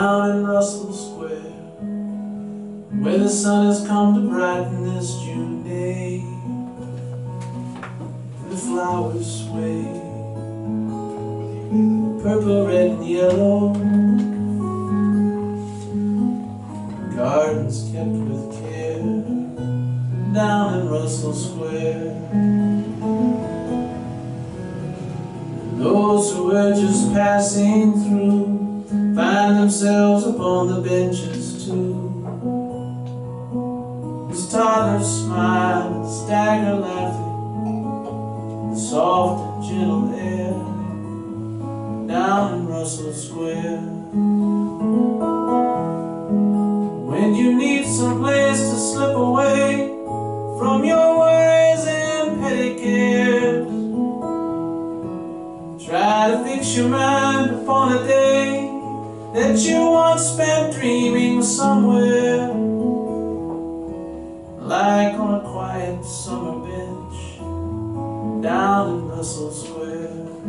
down in Russell Square, where the sun has come to brighten this June day, and the flowers sway, purple, red, and yellow, gardens kept with care, down in Russell Square. And those who were just passing through find themselves upon the benches too, as toddlers smile and stagger laughing, the soft and gentle air, down in Russell Square. When you need some place to slip away from your worries and petty cares, try to fix your mind upon a day that you once spent dreaming somewhere, like on a quiet summer bench, down in Russell Square.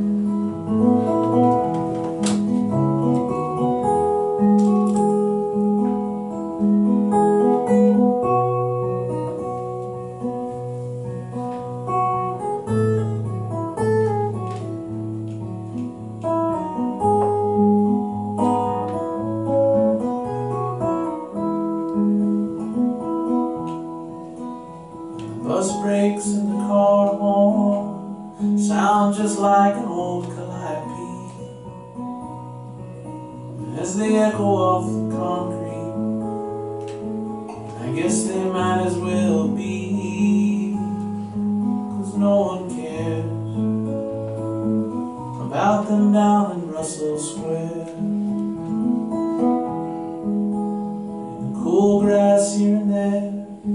Bus brakes and the car horn sound just like an old calliope as they echo off the concrete. I guess they might as well be, 'cause no one cares about them down in Russell Square. In the cool grass here and there,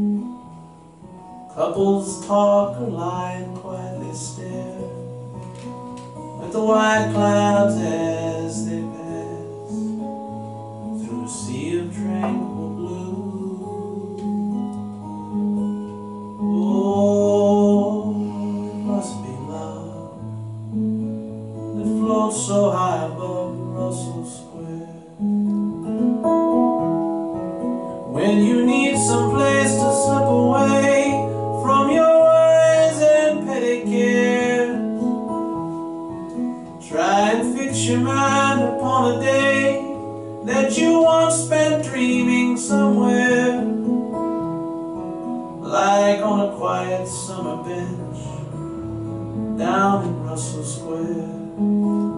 couples talk or lie and quietly stare at the white clouds as they pass through a sea of tranquil blue. Oh, it must be love that floats so high above Russell Square. When you need some place to slip away from your worries and petty cares, try and fix your mind upon a day that you once spent dreaming somewhere, like on a quiet summer bench, down in Russell Square.